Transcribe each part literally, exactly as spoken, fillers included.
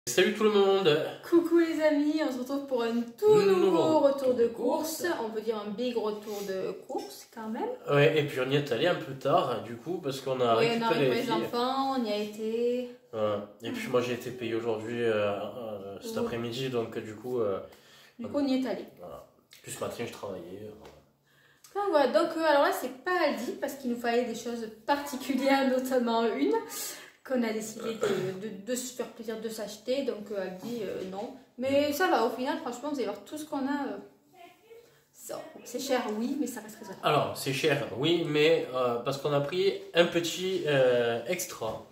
Salut tout le monde. Coucou les amis, on se retrouve pour un tout nouveau, nouveau retour de course. course. On peut dire un big retour de course quand même. Ouais, et puis on y est allé un peu tard du coup parce qu'on a Oui, récupéré on a récupéré les les filles. enfants, on y a été. Ouais. Et puis moi j'ai été payé aujourd'hui euh, euh, cet Oui. après-midi donc du coup. Euh, Du coup on y est allé. voilà. Puis ce matin je travaillais. euh. Donc voilà, donc euh, alors là c'est pas Aldi parce qu'il nous fallait des choses particulières, notamment une qu'on a décidé de, de, de se faire plaisir de s'acheter. Donc euh, Aldi euh, non. Mais ça va, au final franchement vous allez voir tout ce qu'on a. Euh, ça- c'est cher oui, mais ça reste raisonnable. Alors c'est cher, oui, mais euh, parce qu'on a pris un petit euh, extra.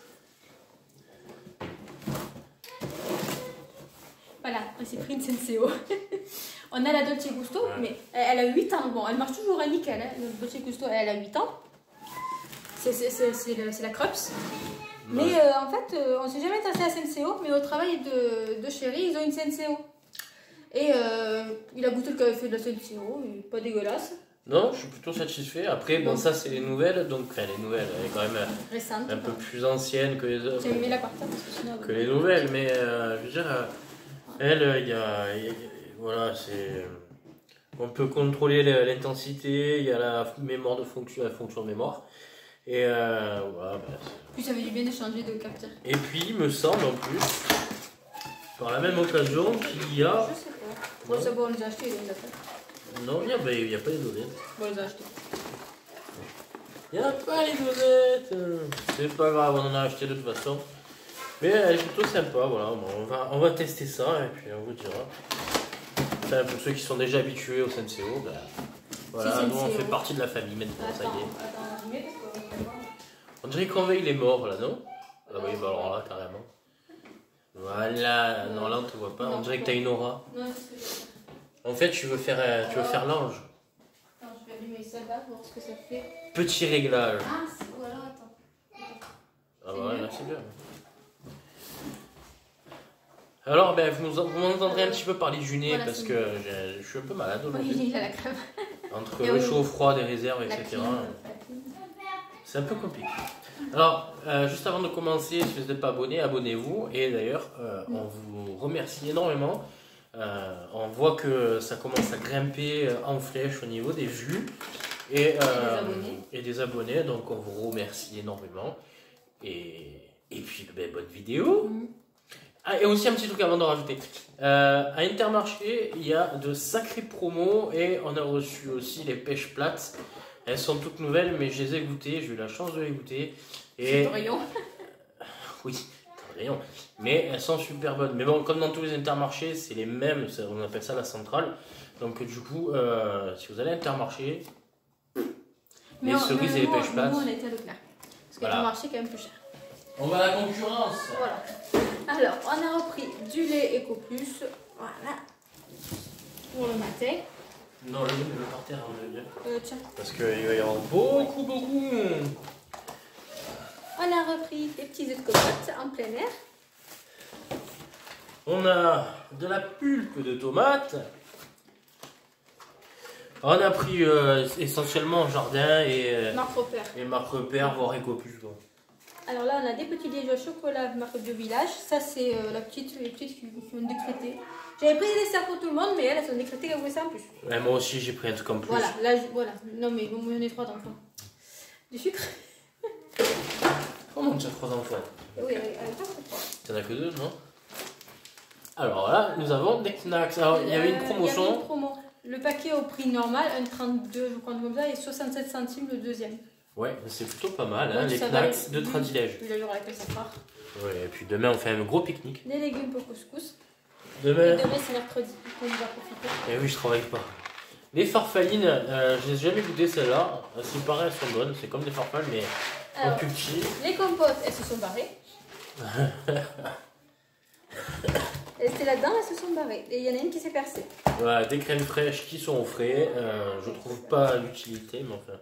Voilà, on s'est pris une Senseo. On a la Dolce Gusto, Ouais. mais elle elle a huit ans. Bon, elle marche toujours à nickel. Hein. La Dolce Gusto, elle a huit ans. C'est c'est- c'est- c'est le- c'est la Krups. Mais Ouais. euh, en fait, euh, on s'est jamais intéressé à Senseo, mais au travail de, de chéri, ils ont une Senseo. Et euh, il a goûté le café de la Senseo, et pas dégueulasse, Non, je suis plutôt satisfait. Après, bon, Non. ça c'est les nouvelles, donc enfin les nouvelles, elle est quand même récente. un peu plus ancienne que les autres. J'ai mis la par terre parce que sinon. Que les nouvelles, mais euh, je veux dire, euh, elle, il y a, il y a- voilà, c'est, on peut contrôler le- l'intensité, il y a la mémoire de fonction, la fonction de mémoire, et euh, voilà, ben, c'est- Puis ça fait du bien d'échanger de capteurs. et puis il me semble en plus, par la même occasion, qu'il y a, Je sais pas. Bon, c'est bon, on les a achetés, on les a fait. non, il y a, ben, il y a pas les dosettes, Bon, on les a achetés. il y a pas les dosettes, euh, c'est pas grave, on en a acheté de toute façon. Mais elle est plutôt sympa, voilà. Bon, on, va, on va tester ça et puis on vous dira. Enfin, pour ceux qui sont déjà habitués au Senseo, ben, voilà, C'est nous on Senseo. fait partie de la famille maintenant, ça y Attends, est. attends, je mets parce qu'on va voir. On dirait qu'on veille les morts là, non? Ah oui, bah alors là, carrément. Voilà, non là on te voit pas, on Non, dirait que non. t'as une aura. Non, c'est ce que je vais faire. En fait, tu veux faire, euh, tu veux faire l'ange. Attends, je vais allumer ça là, voir ce que ça fait. Petit réglage. Ah, c'est... Voilà, attends. Ah C'est bah ouais, mieux. là c'est bien. Alors, ben, vous, nous- vous m'entendrez un petit peu parler du nez Voilà, parce c'est que j'ai- je suis un peu malade aujourd'hui. Oui, il a la crème. Entre Et le oui. chaud, froid, des réserves, La et cetera. clim, la clim. C'est un peu compliqué. Alors, euh, juste avant de commencer, si vous n'êtes pas abonné, abonnez-vous. Et d'ailleurs, euh, on vous remercie énormément. Euh, on voit que ça commence à grimper euh, en flèche au niveau des vues et, euh, abonnés. et des abonnés. Donc, on vous remercie énormément. Et, et puis, ben, bonne vidéo. Mhm. Ah, et aussi un petit truc avant de rajouter. Euh, à Intermarché, il y a de sacrées promos et on a reçu aussi les pêches plates. Elles sont toutes nouvelles, mais je les ai goûtées. J'ai eu la chance de les goûter. C'est Et le rayon. oui, c'est un rayon. Mais elles sont super bonnes. Mais bon, comme dans tous les Intermarchés, c'est les mêmes. c'est- On appelle ça la centrale. Donc du coup, euh, si vous allez à Intermarché, les on- cerises mais et les nous, pêches plates. Nous, on a été à Leclerc. Parce que Voilà. le marché est quand même plus cher. On va à la concurrence. Voilà. Alors, on a repris du lait Eco Plus. Voilà. Pour le matin. Non, le le par terre, on veut bien. Euh, tiens. Parce qu'il va y avoir beaucoup, beaucoup. On a repris des petits œufs de cocotte en plein air. On a de la pulpe de tomate. On a pris euh, essentiellement jardin et, euh, Marc Roper. et marque repère, voire Ecopus. Bon. Alors là, on a des petits liégeois chocolat marque Bio Village. Ça, c'est euh, la petite, les petites qui, qui ont décrété. J'avais pris des desserts pour tout le monde, mais elles, elles ont décrété qu'elles voulaient ça en plus. Ouais, moi aussi j'ai pris un truc en plus. Voilà, là, je- voilà. Non, mais bon, on est trois d'enfants. Du sucre. Comment tu as trois enfants? Oui, avec avec pas trop trois. T'en as que deux, non? Alors là, nous avons des snacks. Alors il y avait une Euh, il y avait une promotion. promo. Le paquet au prix normal, un trente-deux, je crois, comme ça, et soixante-sept centimes le deuxième. Ouais, c'est plutôt pas mal, hein, Donc, les ça va snacks aller- de Tradilège. Puis la jour à laquelle ça part. Ouais, et puis demain on fait un gros pique-nique. Des légumes pour couscous. Et Demain. demain, c'est mercredi, donc on va profiter. Eh oui, je travaille pas. Les farfalines, euh, je les ai jamais goûté celles-là. Euh, Ce qui paraît, elles sont bonnes. C'est comme des farfales, mais en Alors, plus petit. les compotes, elles se sont barrées. Elles étaient là-dedans, elles se sont barrées. Et il y en a une qui s'est percée. Voilà, des crèmes fraîches qui sont au frais. Euh, je trouve pas l'utilité, mais enfin.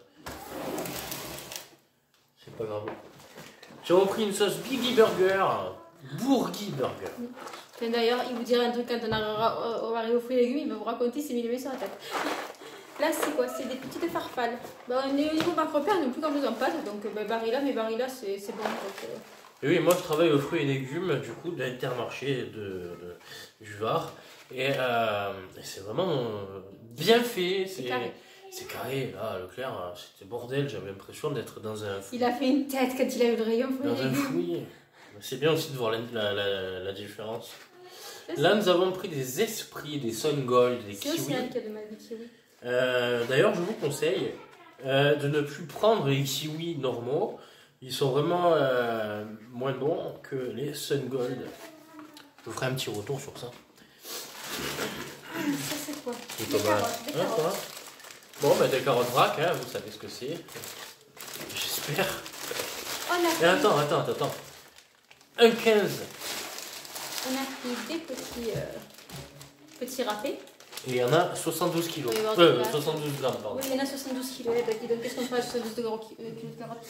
C'est pas grave. J'ai repris une sauce Biggie Burger. Bourgui Burger. Enfin, d'ailleurs, il vous dira un truc quand on arrivera au- au arriver aux fruits et légumes, il va vous raconter, il s'est mis les mains sur la tête. Là, c'est quoi? C'est des petites farfales. Bah, on est au niveau Marc Repère, on n'est plus grand chose en pâte, donc bah, Barilla, mais Barilla, c'est c'est bon. Donc, euh, Et oui, moi je travaille aux fruits et légumes du coup de l'Intermarché de, de- du Var. Et euh, c'est vraiment euh, bien fait. C'est carré. C'est carré. Là, Leclerc, euh, c'était bordel. J'avais l'impression d'être dans un Il a fait une tête quand il a eu le rayon fruits dans et un légumes. fouillis. C'est bien aussi de voir la, la, la, la différence. C'est Là, ça. nous avons pris des esprits, des Sun Gold, des C'est kiwis. Océane qui a demandé des kiwis. Euh, D'ailleurs, je vous conseille euh, de ne plus prendre les kiwis normaux. Ils sont vraiment euh, moins bons que les Sun Gold. Je vous ferai un petit retour sur ça. Ah, ça c'est quoi? C'est Des pas mal. carottes. Des Hein, carottes. ça Bon, bah, des carottes vrac, hein, vous savez ce que c'est. J'espère. On a Et pris, attends, attends, attends, attends. Un quinze. on a pris des petits, euh, petits râpés. Et il y en a soixante-douze kilos. Oui, bon, Euh, voilà. soixante-douze grammes, pardon. Oui, il y en a soixante-douze kilos. Eh ben, dis donc, qu'est-ce qu'on fait avec soixante-douze de gros ki- euh, kilos de carottes?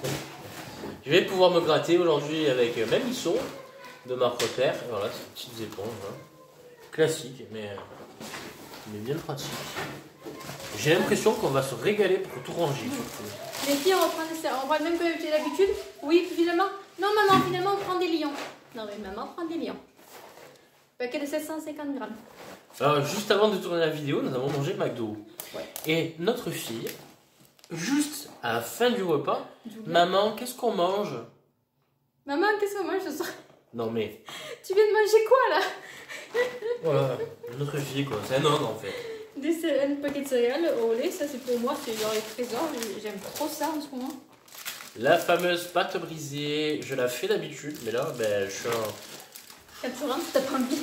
Je vais pouvoir me gratter aujourd'hui avec euh, ma Misson de marque Repère. Voilà, c'est des petites éponges. Hein. Classique, mais, euh, mais bien pratique. J'ai l'impression qu'on va se régaler pour tout ranger. surtout. Les filles, on va prendre des on va même que j'ai l'habitude. Oui, puis finalement. Non, maman, finalement, on prend des lions. Non, mais maman prend des lions. Paquet de sept cent cinquante grammes. Alors, juste avant de tourner la vidéo, nous avons mangé McDo. Ouais. Et notre fille, juste à la fin du repas, Julia. maman, qu'est-ce qu'on mange? Maman, qu'est-ce qu'on mange ce soir? Non mais, Tu viens de manger quoi là? voilà, notre fille quoi, c'est un ogre en fait. Des cé- un paquet de céréales au lait, ça c'est pour moi, c'est genre les trésors. J'aime trop ça en ce moment. La fameuse pâte brisée, je la fais d'habitude, mais là, ben, je suis un... Quand tu rentres, t'as pas envie.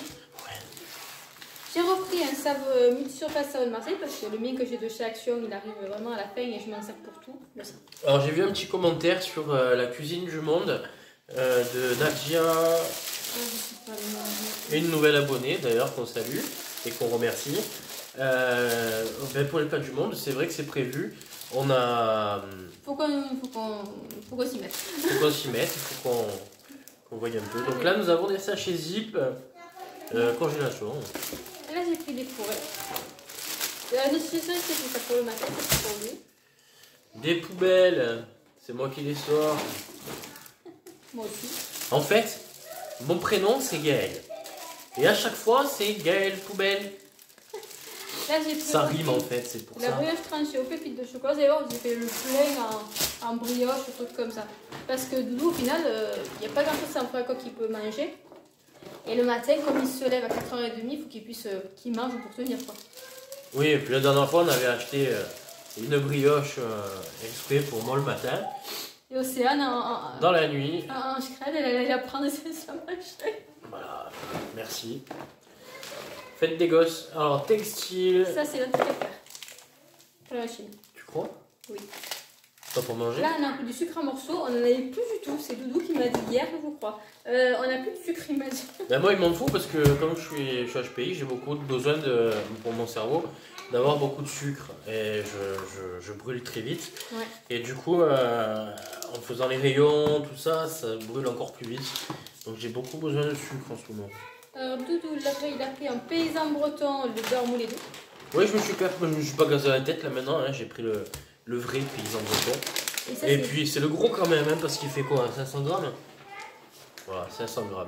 J'ai repris un savon multi-surface savon de Marseille parce que le mien que j'ai de chez Action, il arrive vraiment à la fin et je m'en sers pour tout. Le savon. Alors j'ai vu un petit commentaire sur euh, la cuisine du monde euh, de Nadia, Ah, je sais pas le nom. une nouvelle abonnée d'ailleurs qu'on salue et qu'on remercie. Euh, ben, pour les plats du monde, c'est vrai que c'est prévu. On a... Faut qu'on faut qu'on faut qu'on s'y mette. faut qu'on s'y mette, il faut qu'on qu'on voie un peu. Donc là nous avons des sachets zip, euh, congélation. Et là j'ai pris des fourrés. La nutrition c'est tout ça pour le matin, c'est pour lui. Des poubelles, c'est moi qui les sors. Moi aussi. En fait, mon prénom c'est Gaël. Et à chaque fois c'est Gaël Poubelle. Là j'ai pris Ça rime en fait, c'est pour la ça. brioche tranchée aux pépites de chocolat. Vous allez voir, j'ai fait le plein en, en brioche, des trucs comme ça. Parce que Doudou, au final, il n'y a pas grand chose sans quoi qu'il peut manger. Et le matin, comme il se lève à quatre heures trente, il faut qu'il puisse euh, qu'il mange pour tenir quoi. Oui, et puis la dernière fois on avait acheté euh, une brioche euh, exprès pour moi le matin. Et Océane, en, en, Dans la nuit. en, en scred, elle allait la prendre et ça manger. Voilà, merci. Faites des gosses. Alors, textile. Ça, c'est notre truc à faire. Pour la machine. Tu crois? Oui. Pas pour manger? Là, on a un peu du sucre en morceaux. On n'en avait plus du tout. C'est Doudou qui m'a dit hier, je crois. Euh, on n'a plus de sucre, il m'a dit. Ben moi, il m'en faut parce que comme je suis, je suis H P I, j'ai beaucoup besoin de, pour mon cerveau d'avoir beaucoup de sucre. Et je, je, je brûle très vite. Ouais. Et du coup, euh, en faisant les rayons, tout ça, ça brûle encore plus vite. Donc j'ai beaucoup besoin de sucre en ce moment. Alors, Doudou, il a pris, il a pris un paysan breton, le beurre moulé doux. Oui, je me suis, je me suis pas gazé la tête là maintenant. Hein, j'ai pris le, le vrai paysan breton. Et ça, Et c'est- puis c'est le gros quand même, hein, parce qu'il fait quoi, cinq cents grammes? Voilà, cinq cents grammes.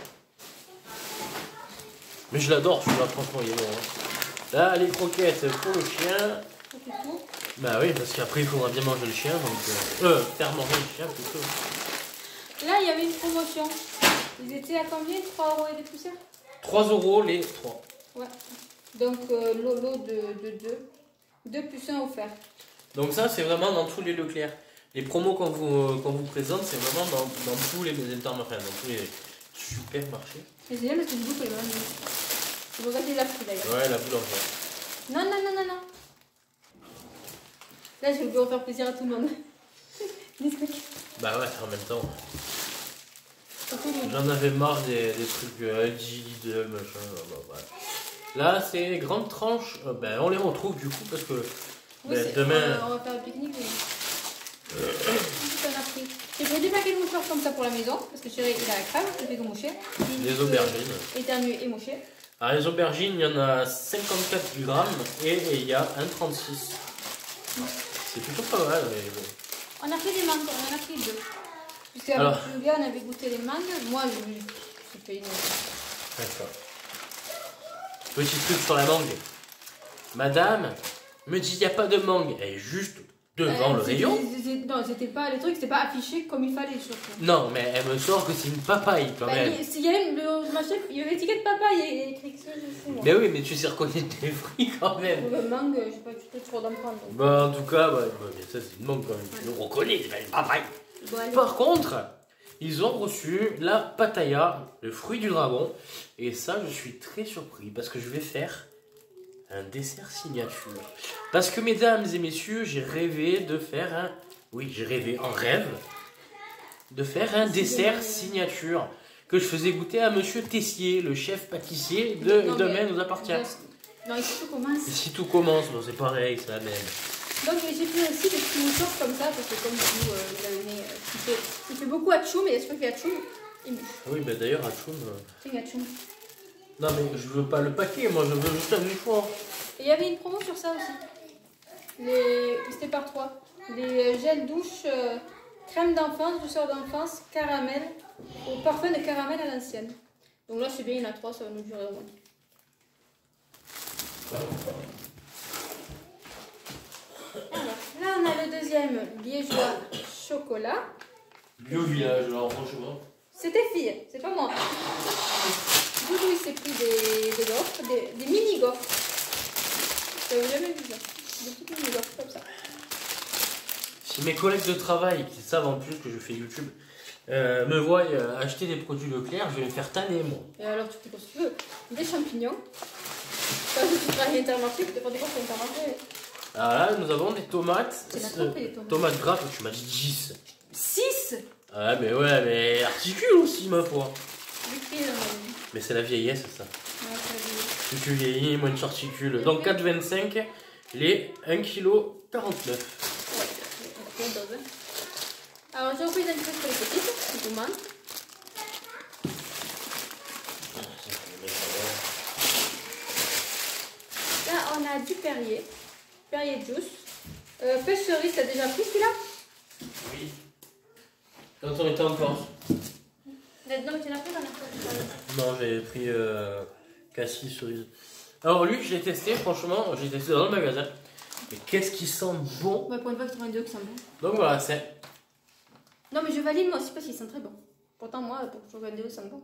Mais je l'adore celui-là, franchement, il est bon. Hein. Là, les croquettes pour le chien. c'est tout. Bah oui, parce qu'après il faudra bien manger le chien, donc... Euh, euh faire manger le chien plutôt. Là, il y avait une promotion. Ils étaient à combien? trois euros et des poussières? trois euros les trois. Ouais. Donc, euh, lot, lot de deux. deux plus un offert. Donc ça, c'est vraiment dans tous les Leclerc. Les promos qu'on vous, qu'on vous présente, c'est vraiment dans, dans tous les intermarchés, dans tous les supermarchés. Et c'est bien parce que Doudou, il m'a dit. Vous regardez la pris d'ailleurs. Ouais, la boulangerie. Non, non, non, non, non. Là, je vais faire plaisir à tout le monde. Biscuit. Bah ouais, en même temps. Surtout lui. J'en avais marre des, des trucs euh, L G, Lidl, machin. Bah, bah. Là, c'est les grandes tranches. Euh, ben, on les retrouve du coup parce que Oui, ben, c'est- demain. on va, on va faire un pique-nique. Oui. Tout en a pris. J'ai pris deux paquets de mouchoirs comme ça pour la maison parce que chérie, il a la crème, je fais que moucher. Des aubergines. Éternuer et moucher. Alors, les aubergines, il y en a cinquante-quatre grammes et et il y a un virgule trente-six. C'est plutôt pas mal. Mais bon. On a pris des mangues, on en a pris deux. Parce qu'avec Alors. Julia, on avait goûté les mangues. Moi, je- c'était une. D'accord. Petit truc sur la mangue. Madame me dit il n'y a pas de mangue. Elle est juste devant Euh, le c'était- rayon. c'était- Non, c'était pas les trucs, c'était pas affiché comme il fallait surtout. Non, mais elle me sort que c'est une papaye quand Bah, même. il, s'il y a une- le machin, il y avait l'étiquette papa, il y a écrit que ça, je sais moi. Mais oui, mais tu sais reconnaître tes fruits quand même. Pour le mangue, je sais pas, tu peux trop d'en prendre. donc. Bah, en tout cas, bah, bah, mais ça c'est une mangue quand même. Tu le reconnais, c'est pas une papaye. Bon, allez. Par contre, ils ont reçu la pataya, le fruit du dragon. Et ça, je suis très surpris parce que je vais faire un dessert signature. Parce que, mesdames et messieurs, j'ai rêvé de faire un... Oui, j'ai rêvé en rêve de faire un C'est dessert génial. signature que je faisais goûter à Monsieur Tessier, le chef pâtissier de Non, Domaine mais- nous appartient. Non, ici tout commence. Et si tout commence, bon, c'est pareil, c'est la même. Donc j'ai pris aussi des petits mouchoirs comme ça, parce que comme vous, euh, il a le nez, euh, il, fait, il fait beaucoup atchoum, et est-ce qu'il fait atchoum, il mouche. Oui, mais d'ailleurs, Atchoum... euh, C'est une atchoum. Non, mais je veux pas le paquet, moi, je veux juste un mouchoir. Et il y avait une promo sur ça aussi. Les... C'était par trois. Les euh, gels douche, euh, crème d'enfance, douceur d'enfance, caramel, au parfum de caramel à l'ancienne. Donc là c'est bien, il y en a trois, ça va nous durer au moins. Alors, là on a le deuxième, liégeois chocolat. Bio village, alors franchement. C'est tes filles, c'est pas moi. Doudou il s'est pris des, des gaufres, des, des mini gaufres. J'avais jamais vu ça. Des petites mini gaufres comme ça. Si mes collègues de travail, qui savent en plus que je fais YouTube, euh, me voient euh, acheter des produits Leclerc, je vais me faire tanner, moi. Et alors tu fais ce que tu veux. Des champignons. Parce que tu travailles à Intermarché, tu te fais des gaufres à Intermarché. Alors là, nous avons des tomates. C'est la euh, trempée, les tomates. tomates grappes, tu m'as dit dix. six. Ah, mais ouais, mais articule aussi, ma foi. Du prix, on a dit. Mais c'est la vieillesse, ça. Ouais, ça dit. Plus tu vieillis, moins tu articules. Donc quatre virgule vingt-cinq, les un virgule quarante-neuf Ouais, c'est une dose. Alors j'ai repris un petit peu pour les petites, c'est tout mal. Là on a du Perrier, Perrier Juice. Euh, pêche cerise, t'as déjà pris celui-là? Oui. Quand on était en Corse. Non mais tu l'as pris dans la fois. Non, j'ai pris euh, cassis, cerise. Alors lui, je l'ai testé, franchement, j'ai testé dans le magasin. Mais qu'est-ce qui sent bon. Ouais, pour une fois que tu prends deux qui sont bons. Donc voilà, c'est... Non mais je valide moi aussi parce qu'ils sont très bons. Pourtant moi, pour que je regarde deux, ils sont bons.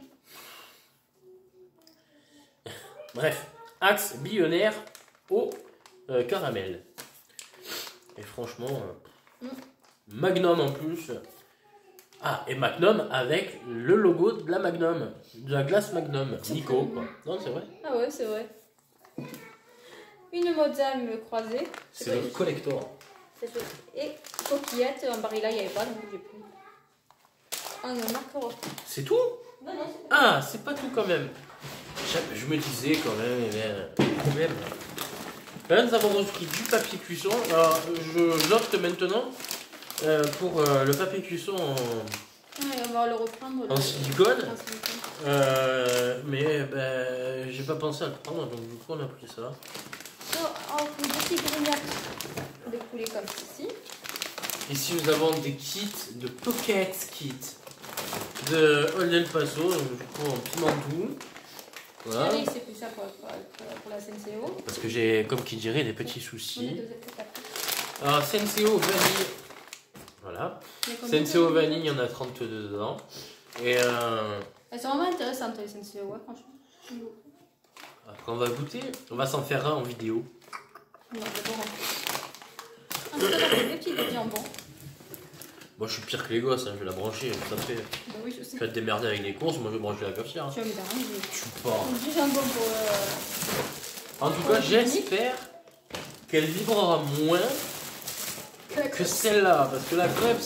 Bref, Axe billonnaire au euh, caramel. Et franchement, euh, Mm. Magnum en plus. Ah, et Magnum avec le logo de la Magnum, de la glace Magnum. C'est Nico, très quoi. Non, c'est vrai. Ah ouais, c'est vrai. Une mozame croisée. C'est le collector. C'est chouette. Et coquillette, en barilla, il n'y avait pas, donc j'ai pris. Un marque C'est tout? Non, non, c'est Ah, c'est pas tout quand même. Je, je me disais quand même, eh bien, quand même. Là, nous avons repris du papier cuisson. Alors, je j'opte maintenant euh, pour euh, le papier cuisson en, Ouais, on va le reprendre. en le- silicone. en silicone. Euh, mais ben, j'ai pas pensé à le prendre, donc du coup, on a pris ça. So, on fait des petits grignacs de poulet comme ceci. Ici, nous avons des kits de Pocket Kit de Old El Paso, donc du coup, en piment doux. Voilà. Allez, c'est plus ça pour, pour, pour- pour la Senseo. Parce que j'ai, comme qui dirait, des petits On est soucis. deux étapes après. Alors, Senseo vanille. Voilà. Mais combien Senseo de- vanille, il y en a trente-deux dedans. Et euh, Elles sont vraiment intéressantes les Senseo, ouais, franchement. J'aime beaucoup. après, on va goûter. On va s'en faire un en vidéo. Non, d'abord. Ensuite, on a des petits de jambon. Moi, je suis pire que les gosses, hein, je vais la brancher. Ça fait. Bah oui, je sais. Tu vas te démerder avec les courses, moi, je vais brancher la cafetière. hein. Tu vas me déranger. Je suis pas. Du jambon pour. Euh... En tout cas, j'espère qu'elle vibrera moins que- que celle-là. Parce que la crêpe,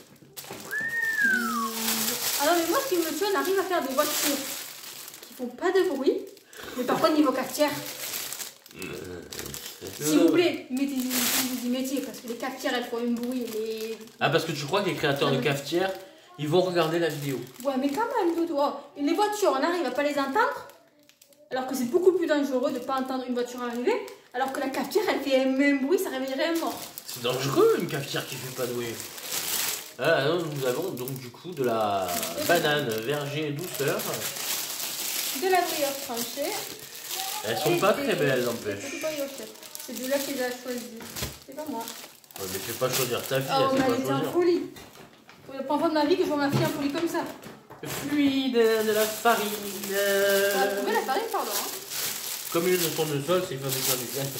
Ah non, mais moi, ce qui me tue, on arrive à faire des voitures qui font pas de bruit, mais par contre, niveau cafetière, s'il vous plaît, mettez vous y mettiez, parce que les cafetières, elles font un bruit. Les... Ah, parce que tu crois que les créateurs de cafetières, ils vont regarder la vidéo. Ouais, mais quand même, Doudou, oh, les voitures, on arrive à pas les entendre, alors que c'est beaucoup plus dangereux de pas entendre une voiture arriver, alors que la cafetière, elle fait un même bruit, ça réveillerait un mort. C'est dangereux, une cafetière qui fait pas de bruit. Ah, non, nous avons donc du coup de la banane verger douceur. De la brioche tranchée. Elles sont pas très belles, n'empêche. C'est de là qu'ils a choisi. C'est pas moi. Ouais, mais tu fais pas choisir ta fille, Oh, elle mais sait elle pas était en choisir. folie. C'est la première fois de ma vie que je vois ma fille en folie comme ça. Fluide, de la farine. On a trouvé la farine, pardon. Hein. Comme une tournesol, c'est fabriqué du gaz.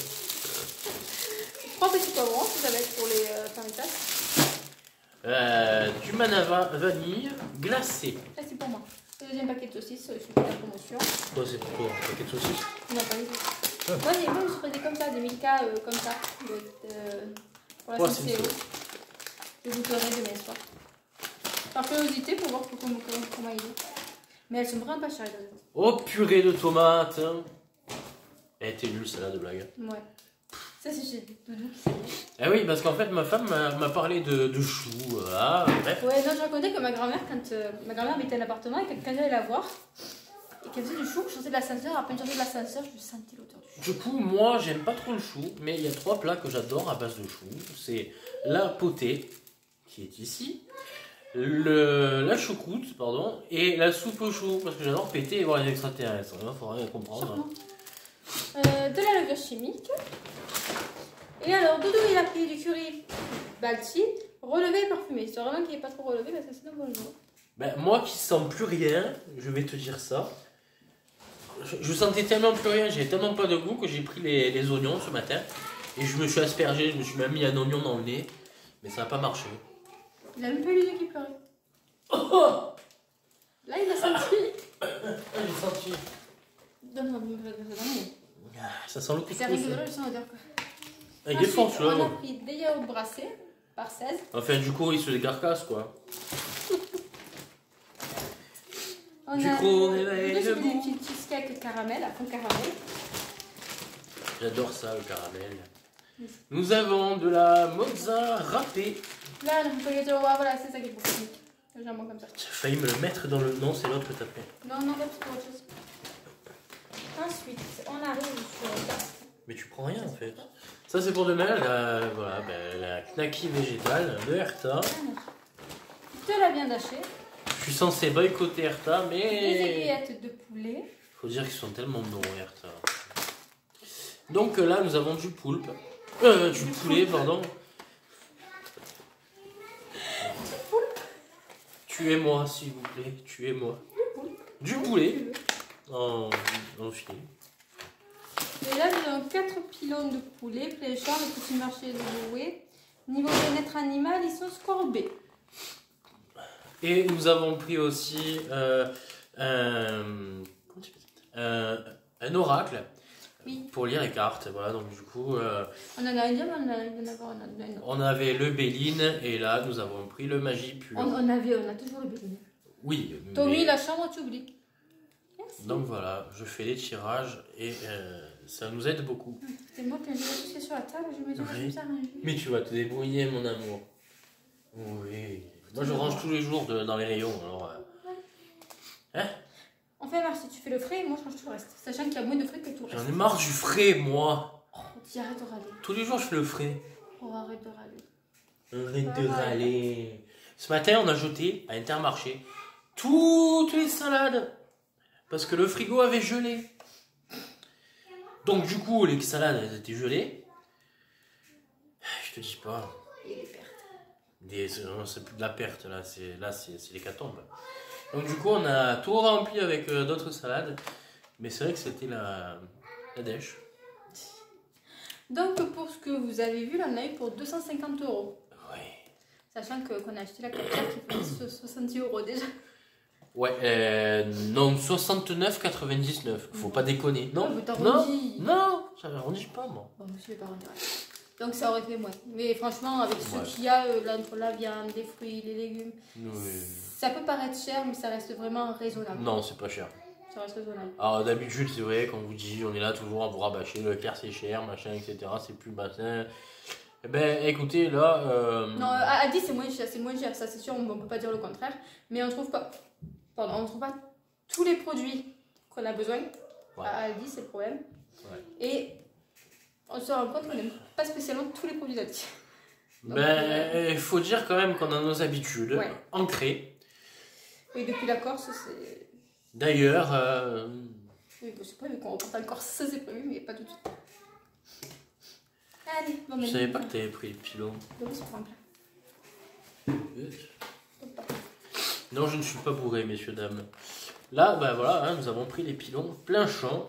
Trois petits poivrons, ça va être pour les euh, paritas. Euh, du manava vanille glacé. Ça, c'est pour moi. Le deuxième paquet de saucisses, je suis de la promotion. Quoi, c'est pour toi, un paquet de saucisses? Non, pas du tout. Ah. Moi, j'ai moi, je me suis fait comme ça, des Milka euh, comme ça. De, de, pour la Ouais, C c'est C O. Je goûterai demain soir. Par curiosité, pour voir comment, comment, comment il est. Mais elles sont vraiment pas chères, les deux. Oh, purée de tomates. Elle était nulle, celle-là, de blague. Ouais. Ça, c'est chez Doudou qui sait. Eh oui, parce qu'en fait, ma femme m'a parlé de, de choux, voilà, bref. Ouais, non, je racontais que ma grand-mère, quand euh, ma grand-mère habitait un appartement, et que quand j'allais la voir, et qu'elle faisait du chou, je sentais de l'ascenseur, à peine je sortais de l'ascenseur, je sentais l'odeur du chou. Du coup, moi, j'aime pas trop le chou, mais il y a trois plats que j'adore à base de chou. C'est la potée, qui est ici, le, la choucroute, pardon, et la soupe au chou, parce que j'adore péter et voir les extraterrestres, il faudra rien comprendre. Sûrement. Euh, de la levure chimique. Et alors, Doudou, il a pris du curry balti, relevé et parfumé. C'est vraiment qu'il n'est pas trop relevé parce que sinon, bon jour. Ben, moi qui sens plus rien, je vais te dire ça. Je, je sentais tellement plus rien, j'avais tellement pas de goût que j'ai pris les, les oignons ce matin et je me suis aspergé, je me suis même mis un oignon dans le nez, mais ça n'a pas marché. Il a même pas eu les yeux qui pleuraient. Oh, Là, il a senti. ah, j'ai senti. Non, non, non, Ça sent le couscous. c'est rigolo, je sens l'odeur quoi. Avec des forces là. On a pris des yaourts brassés par seize. Enfin, du coup, ils se les carcassent quoi. On Du a coup, on est là et des debout. petits cheesecake caramel, à fond caramel. J'adore ça, le caramel. Nous avons de la mozza râpée. Là, le spaghetti au roi, voilà, c'est ça qui est pour technique. Le jambon comme ça. J'ai failli me le mettre dans le... Non, c'est l'autre que t'as pris. Non, non, là, c'est pour autre chose. Ensuite, on arrive sur Mais tu prends rien en fait. Ça c'est pour demain, la, voilà, ben, la knacky végétale de Herta. de la viande hachée, Je suis censé boycotter Herta, des mais... aiguillettes de poulet. Faut dire qu'ils sont tellement bons Herta. Donc là nous avons du poulpe. Euh, du poulet, pardon. Tuez-moi s'il vous plaît, tuez-moi. Du poulet. En, en filet. Et là, nous avons quatre pilons de poulet, fléchants, le petit marché de Loué. Niveau bien-être animal, ils sont scorbés. Et nous avons pris aussi euh, un, un, un oracle Oui. pour lire les cartes. Voilà, donc du coup, euh, On en a un diamant, on en a un avant, on en a un autre. on avait le Béline et là nous avons pris le Magie Pure. On, on avait, on a toujours le bélier. Oui. Tommy, mais- la chambre, tu oublies. Merci. Donc voilà, je fais les tirages et euh, ça nous aide beaucoup. C'est moi qui ai mis tout ce qui est sur la table, je me dis, Oui. je vais ça ranger. Mais tu vas te débrouiller, mon amour. Oui. Moi je range tous les jours de- dans les rayons. Alors, euh, hein? On fait un marché, tu fais le frais et moi je range tout le reste. Sachant qu'il y a moins de frais que tout le J'en reste. ai marre du frais, moi. Oh, dis, arrête de râler. Tous les jours je fais le frais. Oh, arrête de râler. Arrête de râler. Ce matin, on a jeté à Intermarché toutes les salades parce que le frigo avait gelé. Donc du coup, les salades elles étaient gelées. Je te dis pas. Et les pertes. Des- C'est non, c'est plus de la perte là, c'est là c'est c'est l'hécatombe. Donc du coup, on a tout rempli avec euh, d'autres salades, mais c'est vrai que c'était la la dèche. Donc pour ce que vous avez vu, là on a eu pour deux cent cinquante euros. Ouais. Sachant que- qu'on a acheté la capture qui fait soixante-dix euros déjà. Ouais, euh, non, soixante-neuf quatre-vingt-dix-neuf. Faut pas déconner. Non, Ah, mais t'as non, arrondi. non, ça arrondit pas, moi. Bon, monsieur les parents, donc ça aurait fait moins. Mais franchement, avec ce Ouais. qu'il y a euh, là, entre la viande, les fruits, les légumes, Oui. ça peut paraître cher, mais ça reste vraiment raisonnable. Non, c'est pas cher. Ça reste raisonnable. Alors d'habitude, c'est vrai, qu'on vous dit, on est là toujours à vous rabâcher, le clair c'est cher, machin, et cetera. C'est plus bassin. Eh ben, écoutez, là. Euh... Non, à Aldi, c'est moins cher, c'est moins cher, ça c'est sûr, on ne peut pas dire le contraire. Mais on trouve pas, pardon, on trouve pas tous les produits qu'on a besoin. Ouais. À Aldi, c'est le problème. Ouais. Et on se rend compte qu'on n'aime pas spécialement tous les produits d'Aldi. Donc, Ben, il faut dire quand même qu'on a nos habitudes Ouais. ancrées. Et depuis la Corse, c'est... D'ailleurs, euh, Oui, bon, c'est prévu qu'on reporte en Corse, ça c'est prévu, mais pas tout de suite. Allez, bon, je savais pas que t'avais pris le pilon. Donc, c'est pour un plat. Non, je ne suis pas bourré, messieurs, dames. Là, ben voilà, hein, nous avons pris les pilons plein champ.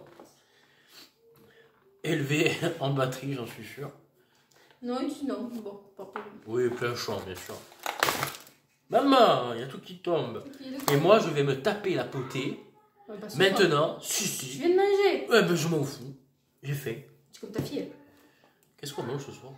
Élevés en batterie, j'en suis sûr. Non, ici non. Bon, portez-le. Oui, plein champ, bien sûr. Maman, il y a tout qui tombe. Ok, Et moi, je vais me taper la potée. ouais, bah, c'est Maintenant, si, quoi. Tu si. viens de manger. Ouais, ben je m'en fous. J'ai fait. C'est comme ta fille. Qu'est-ce qu'on mange ce soir?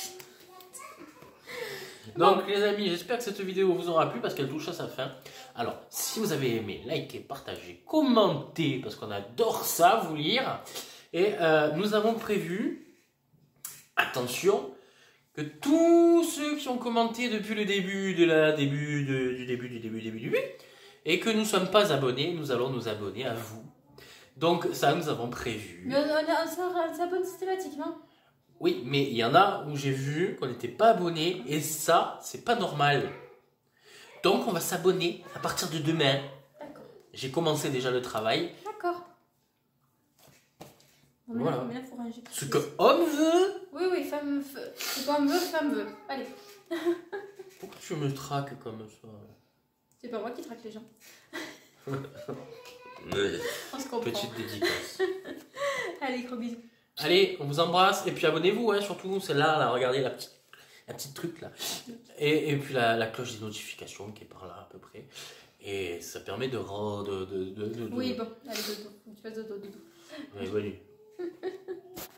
Donc les amis, j'espère que cette vidéo vous aura plu parce qu'elle touche à sa fin. Alors, si vous avez aimé, likez, partagez, commentez, parce qu'on adore ça, vous lire. Et euh, nous avons prévu, attention, que tous ceux qui ont commenté depuis le début, de la, début de, du début, du début, du début, du début, et que nous ne sommes pas abonnés, nous allons nous abonner à vous. Donc ça, nous avons prévu. Mais on, on, on s'abonne systématiquement. Oui, mais il y en a où j'ai vu qu'on n'était pas abonné et ça, c'est pas normal. Donc, on va s'abonner à partir de demain. D'accord. J'ai commencé déjà le travail. D'accord. Bon, Voilà. mais là, faut ranger. Ce que homme veut. Oui, oui, femme veut. Ce qu'homme veut, femme veut. Allez. Pourquoi tu me traques comme ça? C'est pas moi qui traque les gens. On se comprend. Petite dédicace. Allez, gros bisous. Allez, on vous embrasse et puis abonnez-vous, hein, surtout celle-là, là, regardez la petite, la petite truc là. Et, et puis la, la cloche des notifications qui est par là à peu près. Et ça permet de... re- de, de, de, de- Oui, bon, allez, dodo. Faut que tu fasses dodo, dodo. Ouais, bonne nuit.